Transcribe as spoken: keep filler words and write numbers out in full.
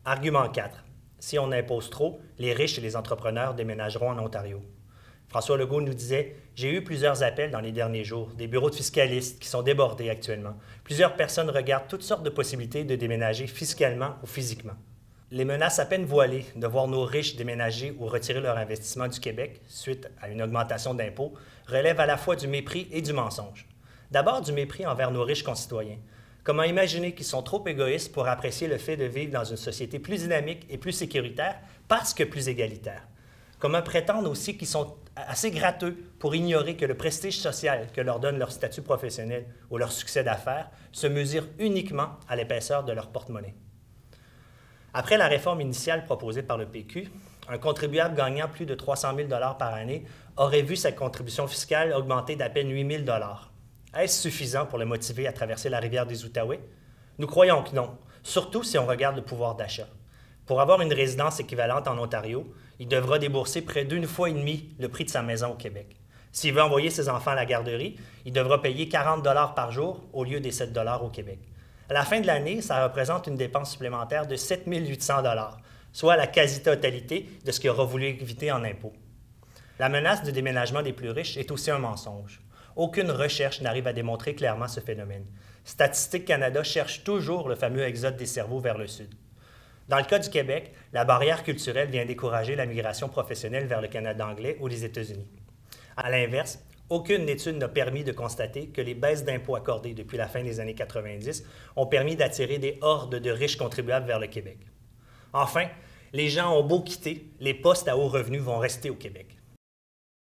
Argument quatre. Si on impose trop, les riches et les entrepreneurs déménageront en Ontario. François Legault nous disait « J'ai eu plusieurs appels dans les derniers jours, des bureaux de fiscalistes qui sont débordés actuellement. Plusieurs personnes regardent toutes sortes de possibilités de déménager fiscalement ou physiquement. » Les menaces à peine voilées de voir nos riches déménager ou retirer leur investissement du Québec suite à une augmentation d'impôts relèvent à la fois du mépris et du mensonge. D'abord du mépris envers nos riches concitoyens. Comment imaginer qu'ils sont trop égoïstes pour apprécier le fait de vivre dans une société plus dynamique et plus sécuritaire parce que plus égalitaire? Comment prétendre aussi qu'ils sont assez gratteux pour ignorer que le prestige social que leur donne leur statut professionnel ou leur succès d'affaires se mesure uniquement à l'épaisseur de leur porte-monnaie? Après la réforme initiale proposée par le P Q, un contribuable gagnant plus de trois cent mille dollars par année aurait vu sa contribution fiscale augmenter d'à peine huit mille dollars. Est-ce suffisant pour le motiver à traverser la rivière des Outaouais? Nous croyons que non, surtout si on regarde le pouvoir d'achat. Pour avoir une résidence équivalente en Ontario, il devra débourser près d'une fois et demie le prix de sa maison au Québec. S'il veut envoyer ses enfants à la garderie, il devra payer quarante dollars par jour au lieu des sept dollars au Québec. À la fin de l'année, ça représente une dépense supplémentaire de sept mille huit cents dollars, soit la quasi-totalité de ce qu'il aura voulu éviter en impôts. La menace du déménagement des plus riches est aussi un mensonge. Aucune recherche n'arrive à démontrer clairement ce phénomène. Statistique Canada cherche toujours le fameux exode des cerveaux vers le sud. Dans le cas du Québec, la barrière culturelle vient décourager la migration professionnelle vers le Canada anglais ou les États-Unis. À l'inverse, aucune étude n'a permis de constater que les baisses d'impôts accordées depuis la fin des années quatre-vingt-dix ont permis d'attirer des hordes de riches contribuables vers le Québec. Enfin, les gens ont beau quitter, les postes à haut revenu vont rester au Québec.